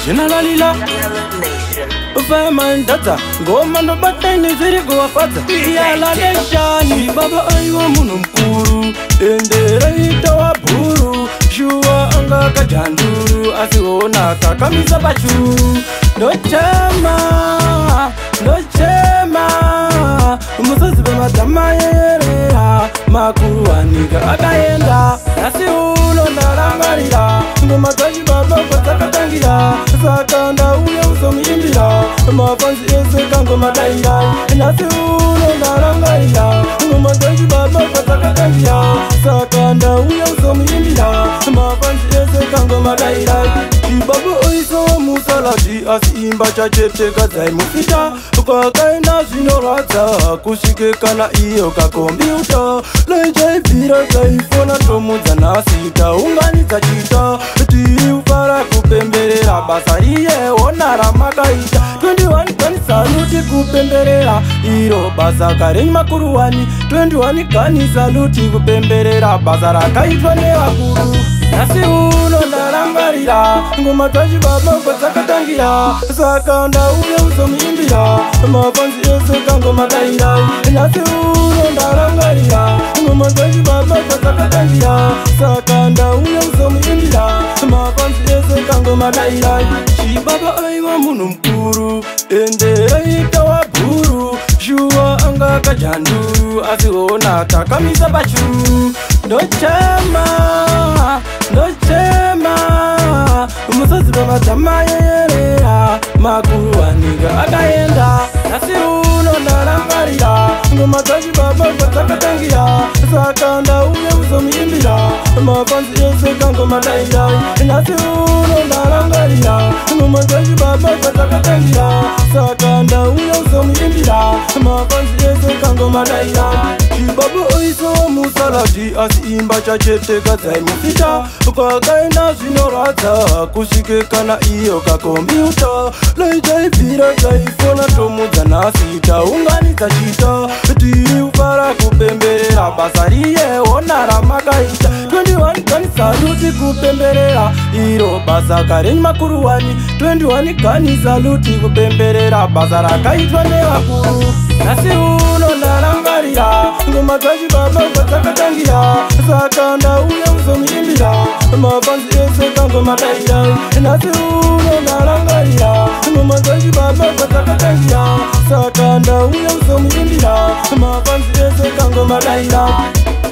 Generalila Fireman data Ngoma ndo bateni ziri kuwafata Iyala neshani Baba aiwa munu mkuru Endera ita waburu Shua anga kajanduru Asiona kakamisa bachu Ndochema Umusozi b'amatama yereha Makuru waniga agayenda Nasi ulo ndarangarira Ngoma taji baba kwa takatangira Sakanda uye usomiyimbira Mafansi eseka ngoma daira Nasi ulo ndarangarira Ngoma taji baba kwa takatangira Sakanda uye usomiyimbira Mafansi eseka ngoma daira Baba oiso musalati Asimba chachete kazai mufita Kwa kaina zinoradza Kushike kana iyo kakombiuta Leja ipira kaifona Tomudza nasita Unganidza chita Tiri ufara kupemberera Basariye onara makaita 21 kani saluti kupemberera Iro basa karenyi makuru wani 21 kani saluti kupemberera Basa rakaitwa nevakuru Nasi uno ndarangarira Ngoma taji baba kwa takatangira Sakanda uye usomiyimbira Mafansi eseka ngoma daira Nasi uno ndarangarira Ngoma taji baba kwa takatangira Sakanda uye usomiyimbira Mafansi eseka ngoma daira Shibaba aiwa munu mkuru Endera ita waburu Shua anga kajanduru Asiona kakamisa bachu Ndochema Umusozi b'amatama yereha Makuru waniga agayenda Nasi uno ndarangarira Ngoma taji baba kwa takatangira Sakanda uye usomiyimbira Mafansi eseka ngoma daira Nasi uno ndarangarira Ngoma taji baba kwa takatangira Sakanda uye usomiyimbira Mafansi eseka ngoma daira Baba oiso musalati Asimba chachete kazai mufita Kwa kaina zinoradza Kushike kana iyo kakombiuta Leja ipira kaifona Tomudza nasita Unganidza chita Tiri ufara kupemberera Basariye onara makaita 21 kani saluti kupemberera Iro basa karenyi makuru wani 21 kani saluti kupemberera Basa rakaitwa nevakuru Nasi uno ndarangarira Ngoma taji baba kwa takatangira Sakanda uye usomiyimbira Mafansi eseka ngoma daira Nasi uno ndarangarira Ngoma taji baba kwa takatangira Sakanda uye usomiyimbira Mafansi eseka ngoma daira